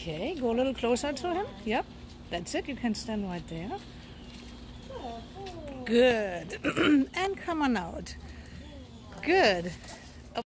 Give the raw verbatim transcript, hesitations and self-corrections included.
Okay, go a little closer to him. Yep, that's it. You can stand right there. Good. And come on out. Good.